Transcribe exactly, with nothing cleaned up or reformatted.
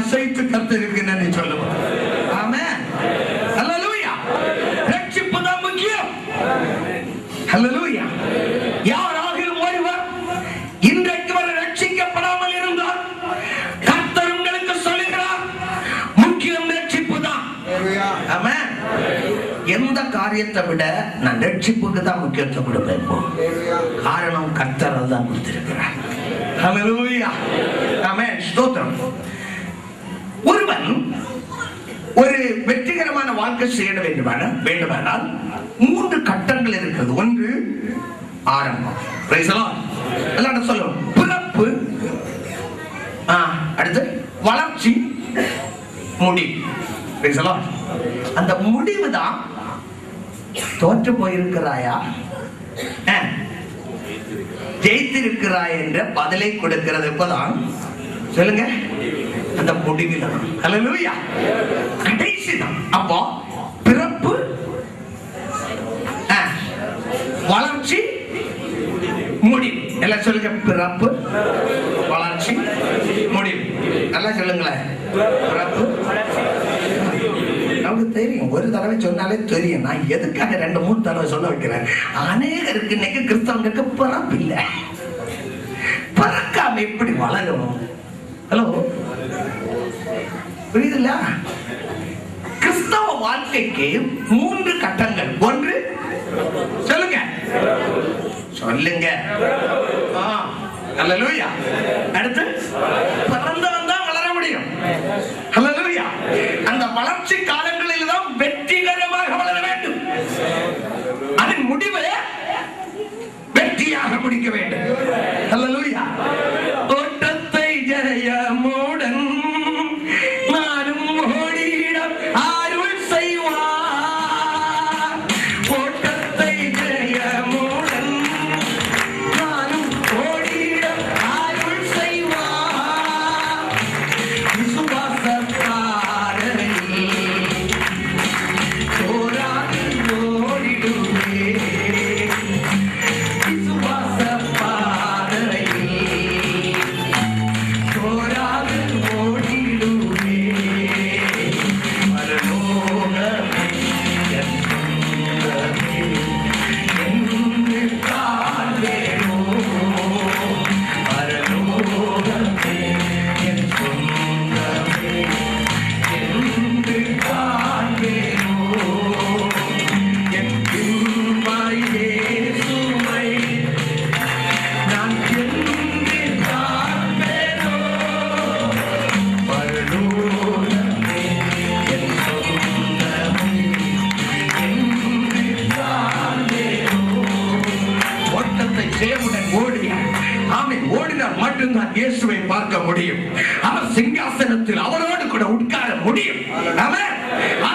அசைத்து கர்த்தருக்கு நன்றி சொல்லுவோம். ஆமென். ஹல்லேலூயா. ரட்சிப்பு தான் முக்கியம். ஹல்லேலூயா. யாராகிலும் ஒருவர் இன்றைக்கு வரை ரட்சிக்கப்படாமல் இருந்தால் கர்த்தர் உங்களுக்கு சொல்லுகிறார், முக்கியம் ரட்சிப்பு தான். ஆமென். எந்த காரியத்தை விட நான் ரட்சிப்புக்கு தான் முக்கியத்துவம் கொடுப்பேன். காரணம் கர்த்தர் தான் கொடுத்திருக்கிறார். ஹல்லேலூயா. ஆமென். ஸ்தோத்திரம். ஒருவன் ஒரு வெற்றிகரமான வாழ்க்கை செய்ய வேண்டுமானால் வேண்டுமானால் மூன்று கட்டங்கள் இருக்கிறது. ஒன்று ஆரம்பம். Praise the lord. எல்லாரும் சொல்லுவோம். பிறப்பு, அடுத்து வளர்ச்சி, முடிவு. Praise the lord. அந்த முடிவு தான் தோற்று போயிருக்கிறாயா ஜெயித்திருக்கிறாய் என்ற பதிலை கொடுக்கிறது. இப்பதான் சொல்லுங்க, அந்த முடிவில் ஹல்லேலூயா கடைசி தான். அப்போ பிறப்பு, வளர்ச்சி, முடிவு. எல்லாம் சொல்லுங்க. பிறப்பு, வளர்ச்சி, முடிவு. நல்லா சொல்லுங்களேன். பிறப்பு, நமக்கு தெரியும். ஒரு தடவை சொன்னாலே தெரியும். நான் எதுக்காக ரெண்டு மூணு தடவை சொல்ல வைக்கிறேன்? அநேகருக்கு இன்னைக்கு கிறிஸ்தவங்களுக்கு பிறப்பு இல்லை. பிறக்காம எப்படி வளரும்? ஹலோ, புரியுதுல்ல? கிறிஸ்தவ வாழ்க்கைக்கு மூன்று கட்டங்கள். ஒன்று சொல்லுங்க சொல்லுங்க ஹல்லேலூயா. அடுத்து பிறந்தவன் தான் வளர முடியும். ஹல்லேலூயா. அந்த வளர்ச்சி காலங்களில் தான் வெற்றிகரமாக வளர வேண்டும். அதன் முடிவை வெற்றியாக முடிக்க வேண்டும். ஹல்லேலூயா. ஓட்டத்தை ஜெயமுடன் நானும் ஓடிட அருள் செய்வார். ஓட்டத்தை ஜெயமுடன் நானும் ஓடிட அருள் செய்வார். விசுவாச பாதையில் போராடி ஓடிடுவே. விசுவாச பாதையில் போராடி ஓடிடுவே. பரலோகமே என் சொந்தமே என்று காண்பேனோ. பரலோகமே என் சொந்தமே என்று காண்பேனோ. என் திருமாய் இயேசுவை நான் என்று காண்பேனோ. பரலோகமே என் சொந்தமே என்று காண்பேனோ. ஓட்டத்தை ஜெயமுடன் ஓடினார். ஆமென். ஓடினார் மட்டும்தான் இயேசுவை பார்க்க முடியும். அவர் சிங்காசனத்தில் அவரோடு கூட உட்கார முடியும். ஆமென்.